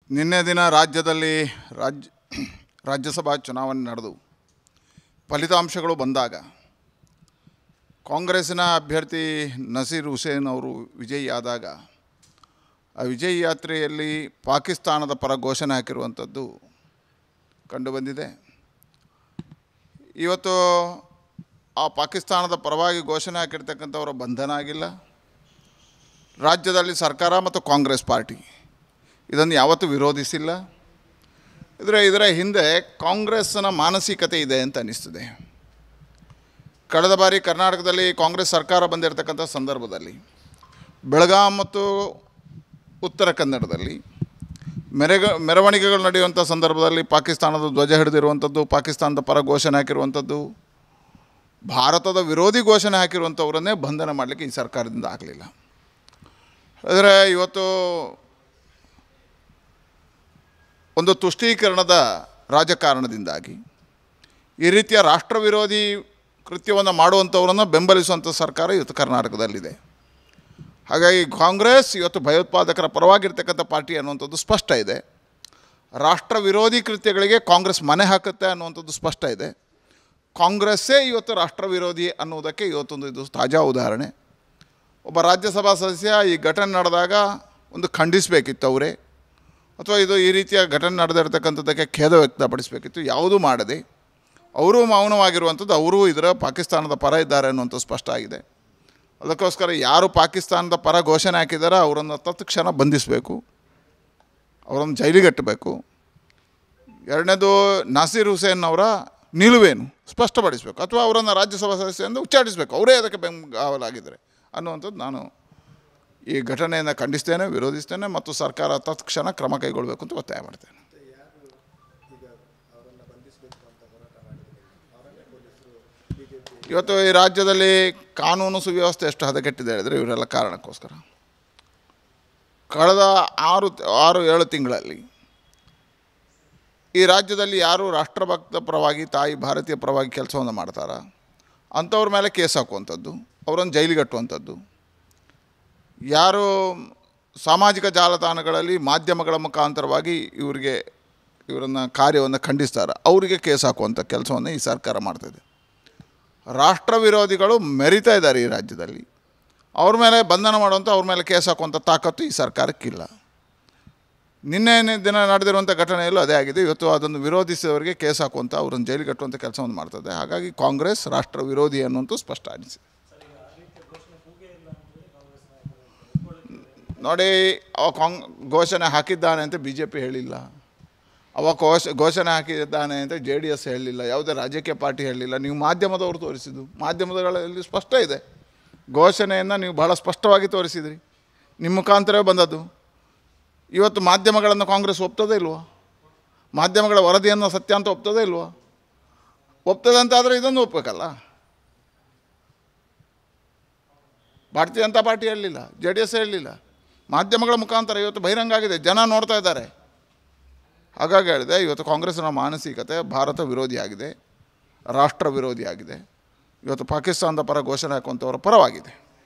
ನಿನ್ನೆ ದಿನ ರಾಜ್ಯದಲ್ಲಿ ರಾಜ್ಯಸಭಾ ಚುನಾವಣೆ ನಡೆದು ಫಲಿತಾಂಶಗಳು ಬಂದಾಗ ಕಾಂಗ್ರೆಸ್ಸಿನ ಅಭ್ಯರ್ಥಿ ನಸೀರ್ ಹುಸೇನ್ ಅವರು ವಿಜಯಿಯಾದಾಗ ಆ ವಿಜಯಿ ಯಾತ್ರೆಯಲ್ಲಿ ಪಾಕಿಸ್ತಾನದ ಪರ ಘೋಷಣೆ ಹಾಕಿರುವಂಥದ್ದು ಕಂಡುಬಂದಿದೆ. ಇವತ್ತು ಆ ಪಾಕಿಸ್ತಾನದ ಪರವಾಗಿ ಘೋಷಣೆ ಹಾಕಿರ್ತಕ್ಕಂಥವರ ಬಂಧನ ಆಗಿಲ್ಲ. ರಾಜ್ಯದಲ್ಲಿ ಸರ್ಕಾರ ಮತ್ತು ಕಾಂಗ್ರೆಸ್ ಪಾರ್ಟಿ ಇದನ್ನು ಯಾವತ್ತೂ ವಿರೋಧಿಸಿಲ್ಲ. ಇದರ ಹಿಂದೆ ಕಾಂಗ್ರೆಸ್ಸಿನ ಮಾನಸಿಕತೆ ಇದೆ ಅಂತ ಅನ್ನಿಸ್ತದೆ. ಕಳೆದ ಬಾರಿ ಕರ್ನಾಟಕದಲ್ಲಿ ಕಾಂಗ್ರೆಸ್ ಸರ್ಕಾರ ಬಂದಿರತಕ್ಕಂಥ ಸಂದರ್ಭದಲ್ಲಿ ಬೆಳಗಾಂ ಮತ್ತು ಉತ್ತರ ಕನ್ನಡದಲ್ಲಿ ಮೆರವಣಿಗೆಗಳು ನಡೆಯುವಂಥ ಸಂದರ್ಭದಲ್ಲಿ ಪಾಕಿಸ್ತಾನದ ಧ್ವಜ ಹಿಡಿದಿರುವಂಥದ್ದು, ಪಾಕಿಸ್ತಾನದ ಪರ ಘೋಷಣೆ ಹಾಕಿರುವಂಥದ್ದು, ಭಾರತದ ವಿರೋಧಿ ಘೋಷಣೆ ಹಾಕಿರುವಂಥವರನ್ನೇ ಬಂಧನ ಮಾಡಲಿಕ್ಕೆ ಈ ಸರ್ಕಾರದಿಂದ ಆಗಲಿಲ್ಲ. ಆದರೆ ಇವತ್ತು ಒಂದು ತುಷ್ಟೀಕರಣದ ರಾಜಕಾರಣದಿಂದಾಗಿ ಈ ರೀತಿಯ ರಾಷ್ಟ್ರ ವಿರೋಧಿ ಕೃತ್ಯವನ್ನು ಮಾಡುವಂಥವರನ್ನು ಬೆಂಬಲಿಸುವಂಥ ಸರ್ಕಾರ ಇವತ್ತು ಕರ್ನಾಟಕದಲ್ಲಿದೆ. ಹಾಗಾಗಿ ಕಾಂಗ್ರೆಸ್ ಇವತ್ತು ಭಯೋತ್ಪಾದಕರ ಪರವಾಗಿರ್ತಕ್ಕಂಥ ಪಾರ್ಟಿ ಅನ್ನುವಂಥದ್ದು ಸ್ಪಷ್ಟ ಇದೆ. ರಾಷ್ಟ್ರ ವಿರೋಧಿ ಕೃತ್ಯಗಳಿಗೆ ಕಾಂಗ್ರೆಸ್ ಮನೆ ಹಾಕುತ್ತೆ ಅನ್ನುವಂಥದ್ದು ಸ್ಪಷ್ಟ ಇದೆ. ಕಾಂಗ್ರೆಸ್ಸೇ ಇವತ್ತು ರಾಷ್ಟ್ರ ವಿರೋಧಿ ಅನ್ನುವುದಕ್ಕೆ ಇವತ್ತೊಂದು ಇದು ತಾಜಾ ಉದಾಹರಣೆ. ಒಬ್ಬ ರಾಜ್ಯಸಭಾ ಸದಸ್ಯ ಈ ಘಟನೆ ನಡೆದಾಗ ಒಂದು ಖಂಡಿಸಬೇಕಿತ್ತು ಅವರೇ, ಅಥವಾ ಇದು ಈ ರೀತಿಯ ಘಟನೆ ನಡೆದಿರ್ತಕ್ಕಂಥದ್ದಕ್ಕೆ ಖೇದ ವ್ಯಕ್ತಪಡಿಸಬೇಕಿತ್ತು. ಯಾವುದೂ ಮಾಡದೆ ಅವರೂ ಮೌನವಾಗಿರುವಂಥದ್ದು, ಅವರೂ ಇದರ ಪಾಕಿಸ್ತಾನದ ಪರ ಇದ್ದಾರೆ ಅನ್ನುವಂಥದ್ದು ಸ್ಪಷ್ಟ ಆಗಿದೆ. ಅದಕ್ಕೋಸ್ಕರ ಯಾರು ಪಾಕಿಸ್ತಾನದ ಪರ ಘೋಷಣೆ ಹಾಕಿದಾರೋ ಅವರನ್ನು ತತ್ಕ್ಷಣ ಬಂಧಿಸಬೇಕು, ಅವರನ್ನು ಜೈಲಿಗಟ್ಟಬೇಕು. ಎರಡನೇದು ನಸೀರ್ ಹುಸೇನ್ ಅವರ ನಿಲುವೇನು ಸ್ಪಷ್ಟಪಡಿಸಬೇಕು, ಅಥವಾ ಅವರನ್ನು ರಾಜ್ಯಸಭಾ ಸದಸ್ಯರಿಂದ ಉಚ್ಚಾಟಿಸಬೇಕು, ಅವರೇ ಅದಕ್ಕೆ ಬೆಂಗಾವಲಾಗಿದ್ದಾರೆ ಅನ್ನುವಂಥದ್ದು ನಾನು ಈ ಘಟನೆಯನ್ನು ಖಂಡಿಸ್ತೇನೆ, ವಿರೋಧಿಸ್ತೇನೆ ಮತ್ತು ಸರ್ಕಾರ ತತ್ಕ್ಷಣ ಕ್ರಮ ಕೈಗೊಳ್ಳಬೇಕು ಅಂತ ಒತ್ತಾಯ ಮಾಡ್ತೇನೆ. ಇವತ್ತು ಈ ರಾಜ್ಯದಲ್ಲಿ ಕಾನೂನು ಸುವ್ಯವಸ್ಥೆ ಎಷ್ಟು ಹದಗೆಟ್ಟಿದೆ ಹೇಳಿದರೆ ಇವರೆಲ್ಲ ಕಾರಣಕ್ಕೋಸ್ಕರ. ಕಳೆದ 6-7 ತಿಂಗಳಲ್ಲಿ ಈ ರಾಜ್ಯದಲ್ಲಿ ಯಾರು ರಾಷ್ಟ್ರಭಕ್ತ ಪರವಾಗಿ, ತಾಯಿ ಭಾರತೀಯ ಪರವಾಗಿ ಕೆಲಸವನ್ನು ಮಾಡ್ತಾರ ಅಂಥವ್ರ ಮೇಲೆ ಕೇಸ್ ಹಾಕುವಂಥದ್ದು, ಅವರನ್ನು ಜೈಲಿಗಟ್ಟುವಂಥದ್ದು, ಯಾರು ಸಾಮಾಜಿಕ ಜಾಲತಾಣಗಳಲ್ಲಿ ಮಾಧ್ಯಮಗಳ ಮುಖಾಂತರವಾಗಿ ಇವರನ್ನು ಕಾರ್ಯವನ್ನು ಖಂಡಿಸ್ತಾರೆ ಅವರಿಗೆ ಕೇಸ್ ಹಾಕುವಂಥ ಕೆಲಸವನ್ನು ಈ ಸರ್ಕಾರ ಮಾಡ್ತಾಯಿದೆ. ರಾಷ್ಟ್ರ ವಿರೋಧಿಗಳು ಮೆರಿತಾ ಇದ್ದಾರೆ ಈ ರಾಜ್ಯದಲ್ಲಿ. ಅವ್ರ ಮೇಲೆ ಬಂಧನ ಮಾಡುವಂಥ, ಅವ್ರ ಮೇಲೆ ಕೇಸ್ ಹಾಕುವಂಥ ತಾಕತ್ತು ಈ ಸರ್ಕಾರಕ್ಕಿಲ್ಲ. ನಿನ್ನೆ ದಿನ ನಡೆದಿರುವಂಥ ಘಟನೆಯಲ್ಲೂ ಅದೇ ಆಗಿದೆ. ಇವತ್ತು ಅದನ್ನು ವಿರೋಧಿಸಿದವರಿಗೆ ಕೇಸ್ ಹಾಕುವಂಥ, ಅವರನ್ನು ಜೈಲಿಗೆ ಕಟ್ಟುವಂಥ ಕೆಲಸವನ್ನು ಮಾಡ್ತದೆ. ಹಾಗಾಗಿ ಕಾಂಗ್ರೆಸ್ ರಾಷ್ಟ್ರ ವಿರೋಧಿ ಅನ್ನುವಂಥ ಸ್ಪಷ್ಟ ಅನಿಸಿದೆ. ನೋಡಿ, ಘೋಷಣೆ ಹಾಕಿದ್ದಾನೆ ಅಂತ BJP ಹೇಳಿಲ್ಲ, ಘೋಷಣೆ ಹಾಕಿದ್ದಾನೆ ಅಂತ JDS ಹೇಳಲಿಲ್ಲ, ಯಾವುದೇ ರಾಜಕೀಯ ಪಾರ್ಟಿ ಹೇಳಲಿಲ್ಲ. ನೀವು ಮಾಧ್ಯಮದವರು ತೋರಿಸಿದ್ದು, ಮಾಧ್ಯಮಗಳಲ್ಲಿ ಸ್ಪಷ್ಟ ಇದೆ. ಘೋಷಣೆಯನ್ನು ನೀವು ಭಾಳ ಸ್ಪಷ್ಟವಾಗಿ ತೋರಿಸಿದ್ರಿ, ನಿಮ್ಮ ಮುಖಾಂತರವೇ ಬಂದದ್ದು. ಇವತ್ತು ಮಾಧ್ಯಮಗಳನ್ನು ಕಾಂಗ್ರೆಸ್ ಒಪ್ತದೇ ಇಲ್ವಾ? ಮಾಧ್ಯಮಗಳ ವರದಿಯನ್ನು ಸತ್ಯ ಅಂತ ಒಪ್ತದೇ ಇಲ್ವಾ? ಒಪ್ತದೆ ಅಂತಾದರೆ ಇದನ್ನು ಒಪ್ಪಬೇಕಲ್ಲ. ಭಾರತೀಯ ಜನತಾ ಪಾರ್ಟಿ ಹೇಳಲಿಲ್ಲ, JDS ಹೇಳಲಿಲ್ಲ, ಮಾಧ್ಯಮಗಳ ಮುಖಾಂತರ ಇವತ್ತು ಬಹಿರಂಗ ಆಗಿದೆ, ಜನ ನೋಡ್ತಾ ಇದ್ದಾರೆ. ಹಾಗಾಗಿ ಹೇಳಿದೆ, ಇವತ್ತು ಕಾಂಗ್ರೆಸ್ಸಿನ ಮಾನಸಿಕತೆ ಭಾರತ ವಿರೋಧಿಯಾಗಿದೆ, ರಾಷ್ಟ್ರ ವಿರೋಧಿಯಾಗಿದೆ. ಇವತ್ತು ಪಾಕಿಸ್ತಾನದ ಪರ ಘೋಷಣೆ ಹಾಕುವಂಥವರ ಪರವಾಗಿದೆ.